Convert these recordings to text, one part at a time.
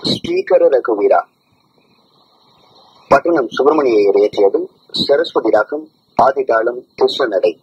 ஸ்ரீகர ரகுவீரா. பட்டணம் சுப்பிரமணியர் இயற்றியது. சரஸ்வதி ராகம். ஆதி தாளம் கிருஷ்ண நடை.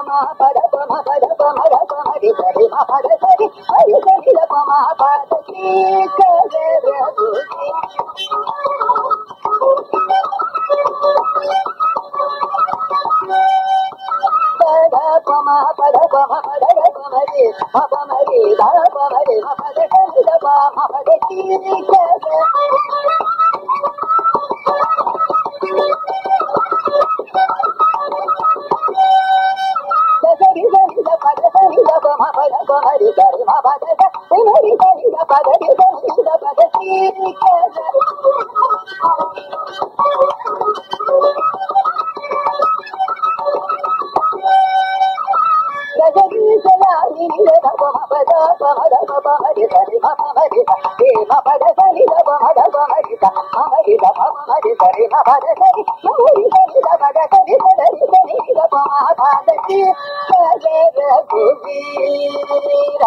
pama pada pama pada pama da pama di sari ma pada sari hari sari da pama pada si kare rabu pada pama pada pama pada da pama di ma pama di da pama di ma pada sari da pama pada si kare sari sari da pada sari da pama pada pama di sari ma pada da sari sari da pada di sari da pada si kare Gajari salani ni da pama pada pama da pama di sari ma pama di da ma pada sari da pama da pama di da pama di da pama di sari ma pada sari sari sari da pada sari sari sari da pama pada si kare raguvira